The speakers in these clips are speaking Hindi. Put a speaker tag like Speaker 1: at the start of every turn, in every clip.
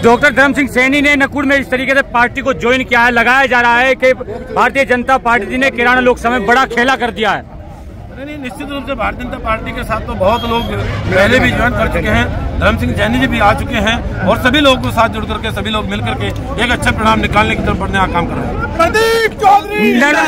Speaker 1: डॉक्टर धर्म सिंह सैनी ने नकुड़ में इस तरीके से पार्टी को ज्वाइन किया है। लगाया जा रहा है कि भारतीय जनता पार्टी ने किराना लोकसभा में बड़ा खेला कर दिया है।
Speaker 2: नहीं, निश्चित रूप से भारतीय जनता पार्टी के साथ तो बहुत लोग पहले भी ज्वाइन कर चुके हैं। धर्म सिंह सैनी जी भी आ चुके हैं और सभी लोगों को साथ जुड़ करके सभी लोग मिल करके एक अच्छा परिणाम निकालने की तरफ बढ़ने का काम कर रहे हैं।
Speaker 3: प्रदीप चौधरी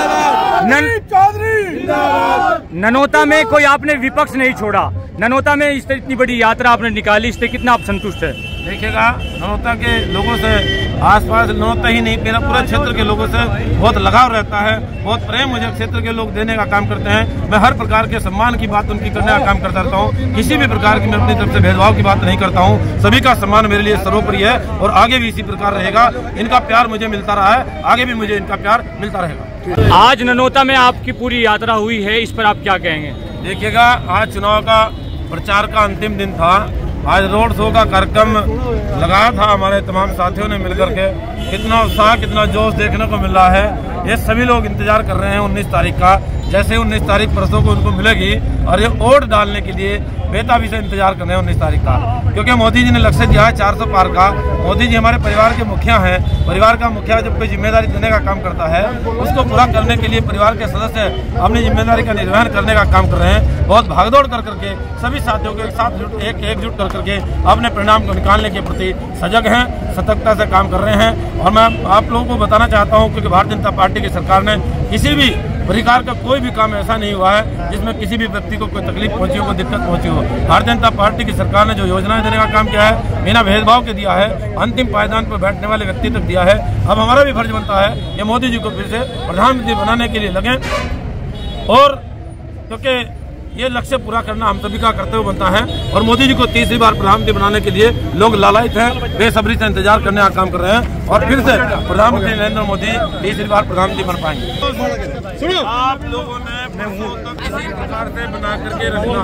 Speaker 1: ननौता में कोई आपने विपक्ष नहीं छोड़ा। ननौता में इस इतनी बड़ी यात्रा आपने निकाली, इससे कितना आप संतुष्ट है?
Speaker 2: देखिएगा, ननौता के लोगों से, आसपास ननौता ही नहीं मेरा पूरा क्षेत्र के लोगों से बहुत लगाव रहता है, बहुत प्रेम मुझे क्षेत्र के लोग देने का काम करते हैं। मैं हर प्रकार के सम्मान की बात उनकी करने का काम करता रहता हूँ। किसी भी प्रकार की मैं अपनी तरफ से भेदभाव की बात नहीं करता हूँ। सभी का सम्मान मेरे लिए सर्वोपरि है और आगे भी इसी प्रकार रहेगा। इनका प्यार मुझे मिलता रहा है, आगे भी मुझे इनका प्यार मिलता रहेगा।
Speaker 1: आज ननौता में आपकी पूरी यात्रा हुई है, इस पर आप क्या कहेंगे?
Speaker 2: देखिएगा, आज चुनाव का प्रचार का अंतिम दिन था। आज रोड शो का कार्यक्रम लगाया था हमारे तमाम साथियों ने मिलकर के। कितना उत्साह, कितना जोश देखने को मिल रहा है। ये सभी लोग इंतजार कर रहे हैं 19 तारीख का। जैसे 19 तारीख परसों को उनको मिलेगी और ये वोट डालने के लिए बेताबी से इंतजार कर रहे हैं 19 तारीख का, क्योंकि मोदी जी ने लक्ष्य दिया है 400 पार का। मोदी जी हमारे परिवार के मुखिया हैं। परिवार का मुखिया जब कोई जिम्मेदारी देने का काम करता है, उसको पूरा करने के लिए परिवार के सदस्य अपनी जिम्मेदारी का निर्वहन करने का काम कर रहे हैं। बहुत भागदौड़ कर करके सभी साथियों के साथ एकजुट कर करके अपने परिणाम को निकालने के प्रति सजग हैं, सतर्कता से काम कर रहे हैं। और मैं आप लोगों को बताना चाहता हूँ, क्योंकि भारतीय जनता पार्टी की सरकार ने किसी भी प्रकार का कोई भी काम ऐसा नहीं हुआ है जिसमें किसी भी व्यक्ति को कोई तकलीफ पहुंची हो, कोई दिक्कत पहुंची हो। भारतीय जनता पार्टी की सरकार ने जो योजनाएं देने का काम किया है, बिना भेदभाव के दिया है, अंतिम पायदान पर बैठने वाले व्यक्ति तक दिया है। अब हमारा भी फर्ज बनता है ये मोदी जी को फिर से प्रधानमंत्री बनाने के लिए लगे, और क्योंकि ये लक्ष्य पूरा करना हम सभी का कर्तव्य बनता है। और मोदी जी को तीसरी बार प्रधानमंत्री बनाने के लिए लोग लालायित हैं, बेसब्री से इंतजार करने का काम कर रहे हैं और फिर से प्रधानमंत्री नरेंद्र मोदी तीसरी बार प्रधानमंत्री बन पाएंगे। सुनो, आप लोगों ने इसी प्रकार से बना करके रखना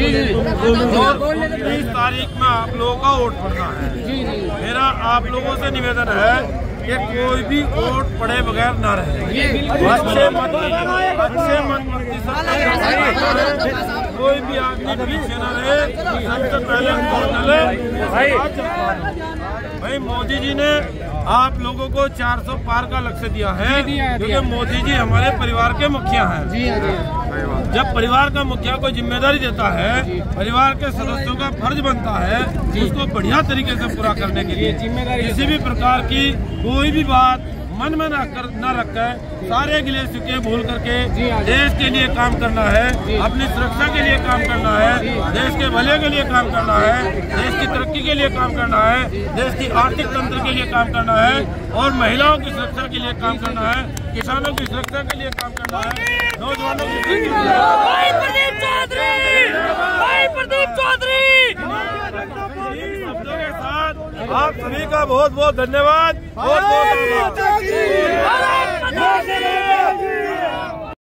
Speaker 2: है। 30 तारीख में आप लोगों का वोट पड़ना है। मेरा आप लोगों से निवेदन है कि कोई भी वोट पड़े बगैर ना रहे। अच्छे मत कोई भी आदमी पीछे ना रहे। सबसे पहले वोट डाले। भाई मोदी जी ने आप लोगों को 400 पार का लक्ष्य दिया है, क्योंकि मोदी जी हमारे परिवार के मुखिया हैं। जब परिवार का मुखिया को जिम्मेदारी देता है, परिवार के सदस्यों का फर्ज बनता है उसको बढ़िया तरीके से पूरा करने के लिए किसी भी प्रकार की कोई भी बात मन में न रखकर सारे गिले शिकवे भूल करके देश के लिए काम करना है, अपनी सुरक्षा के लिए काम करना है, देश के भले के लिए काम करना है, देश की तरक्की के लिए काम करना है, देश की आर्थिक तंत्र के लिए काम करना है और महिलाओं की सुरक्षा के लिए काम करना है, किसानों की सुरक्षा के लिए काम करना है, नौजवानों की शब्दों के साथ आप सभी का बहुत बहुत धन्यवाद। बहुत बहुत